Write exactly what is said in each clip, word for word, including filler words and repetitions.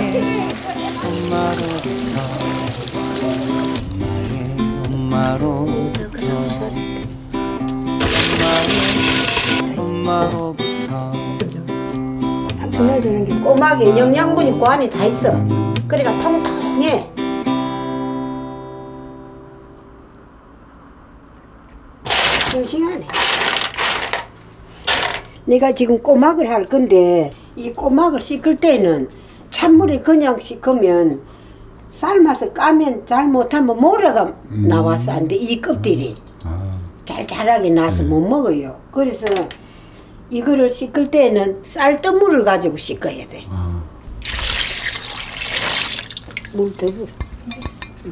엄마로부터 엄마로부터 삼촌해주는 게 꼬막에 영양분이 그 안에 다 있어. 그러니까 통통해. 싱싱하네. 내가 지금 꼬막을 할 건데 이 꼬막을 씻을 때는 찬물에 그냥 씻으면 삶아서 까면 잘못하면 모래가 음. 나와서 안 돼. 이 껍질이 아. 잘잘하게 나서 못 먹어요. 그래서 이거를 씻을 때는 쌀뜨물을 가지고 씻어야 돼. 아. 물 더 부어. 응.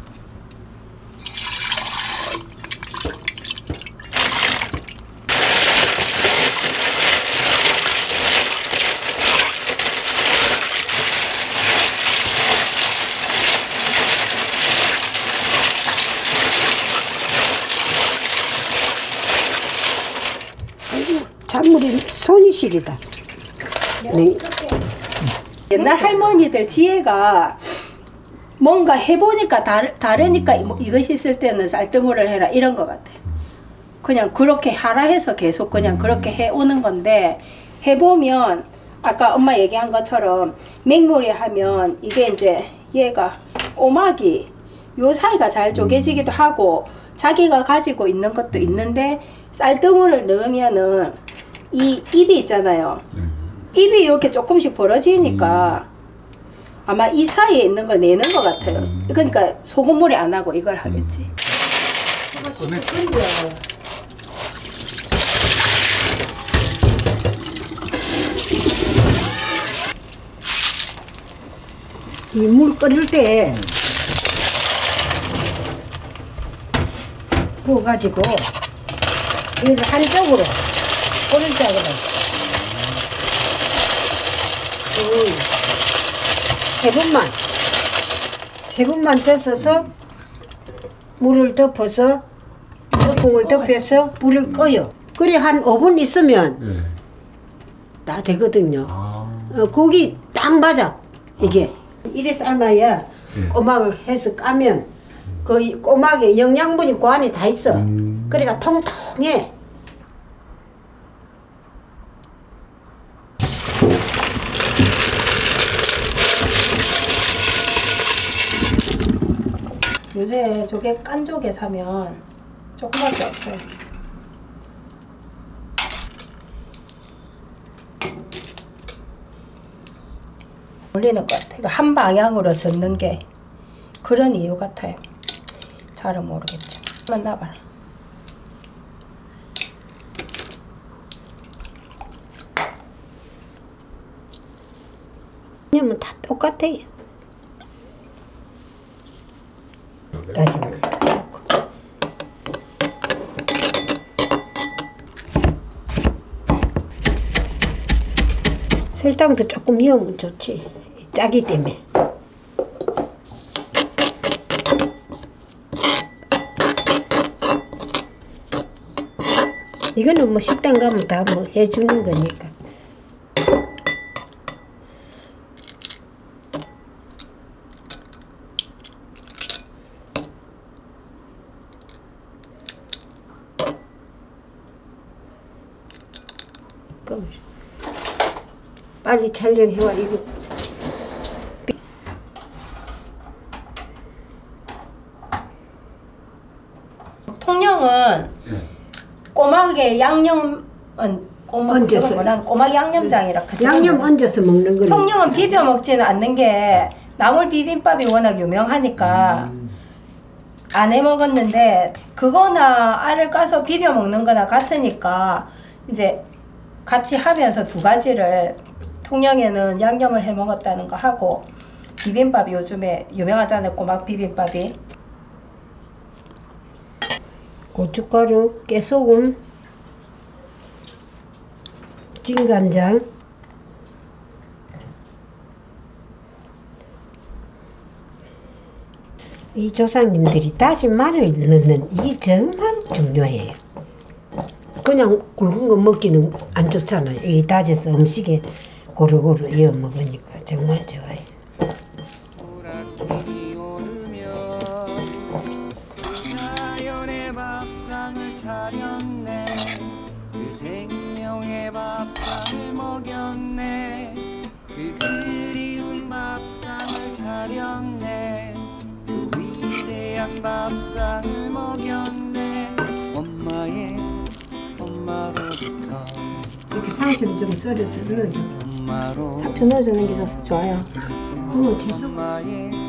찬물이 손이 시리다. 네. 옛날 할머니들 지혜가 뭔가 해보니까 다르, 다르니까 뭐 이것이 있을 때는 쌀뜨물을 해라 이런 것 같아요. 그냥 그렇게 하라 해서 계속 그냥 그렇게 해오는 건데 해보면 아까 엄마 얘기한 것처럼 맹물이 하면 이게 이제 얘가 꼬막이 요 사이가 잘 쪼개지기도 하고 자기가 가지고 있는 것도 있는데 쌀뜨물을 넣으면은 이 입이 있잖아요. 입이 이렇게 조금씩 벌어지니까 아마 이 사이에 있는 걸 내는 것 같아요. 그러니까 소금물이 안 하고 이걸 하겠지. 이 물 끓일 때 부어가지고 이걸 한쪽으로 오른쪽으로 세 번만 세 번만 젖어서 물을 덮어서 뚜껑을 덮여서 불을 꺼요. 그래 한 오 분 있으면 네. 다 되거든요. 아. 어, 고기 딱 맞아 이게. 이래 삶아야 네. 꼬막을 해서 까면 그 꼬막에 영양분이 그 안에 다 있어. 음. 그러니까 통통해. 요새 저게 깐조개 사면 조그맣게 없어요. 올리는 것 같아요. 이거 한 방향으로 젓는 게 그런 이유 같아요. 잘은 모르겠죠. 한번 놔봐라. 그냥 다 똑같아요. 다시마. 설탕도 조금 넣으면 좋지. 짜기 때문에. 이거는 뭐 식당 가면 다 뭐 해주는 거니까. 빨리 촬영해와 이거. 통영은 꼬막에 양념은 꼬막 얹어서. 뭐라는 꼬막 양념장이라 그죠? 양념 얹어서 먹는 거는. 통영은 비벼 먹지는 않는 게 나물 비빔밥이 워낙 유명하니까 음. 안 해 먹었는데 그거나 알을 까서 비벼 먹는 거나 같으니까 이제 같이 하면서 두 가지를 통영에는 양념을 해 먹었다는 거 하고 비빔밥이 요즘에 유명하잖아요. 꼬막 비빔밥이. 고춧가루, 깨소금, 진간장, 이 조상님들이 다진 마늘 넣는 이게 정말 중요해요. 그냥 굵은 거 먹기는 안 좋잖아요. 이 다져서 음식에 고루고루 이어 먹으니까 정말 좋아요. 명의 밥상을 먹였네. 그 그리운 밥상을 차렸네. 그 위대한 밥상을 먹였네. 엄마의 엄마로부터 이렇게 상추를 좀 썰어서 넣어줘. 엄마로 상추 넣어주는 게 좋- 좋아요. 그거 지수 엄마의